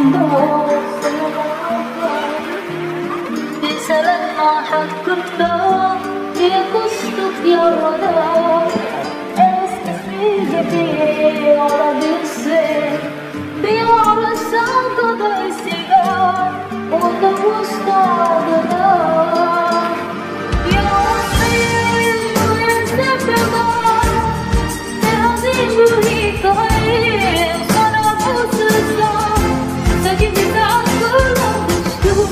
لما حكمته يقصد يا ولد اسمي على بيسي بيعرس قضى السجار وتوسطنا يا وصيل ويسبب تعظيم هيك غير صنع بوسطة سجن بتاعت كل مشتوك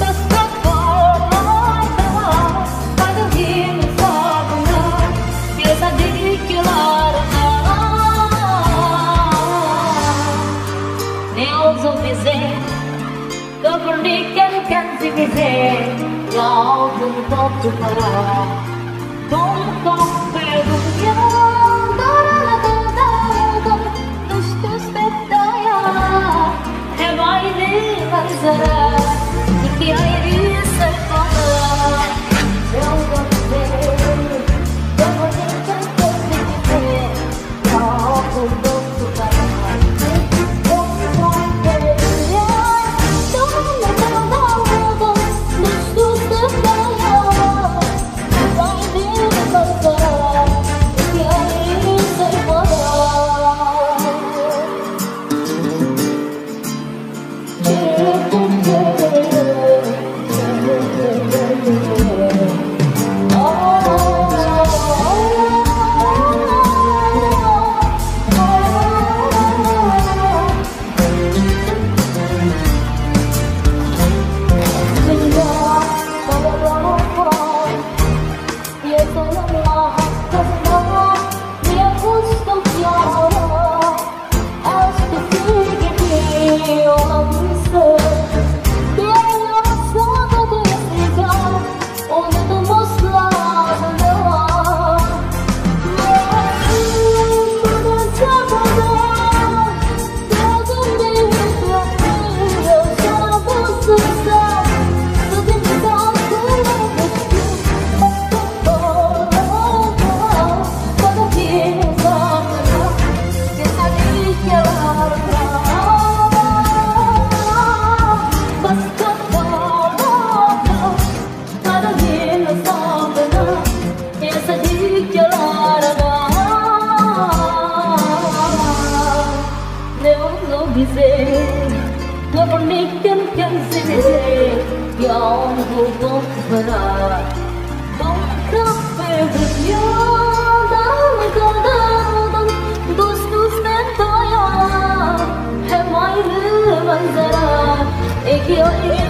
Pernikahan si Bize Kau untuk tukar Tungkong pedunya Darana-darana Tus-tus betaya Hemai di manzara Iki airi sepana Jauh Bize Pernikahan si Bize Kau untuk tukar Pernikahan si Bize yang untuk berat Bongkak bebeknya dalam kadang Dus-dus mentaya Hemai le manzara Iki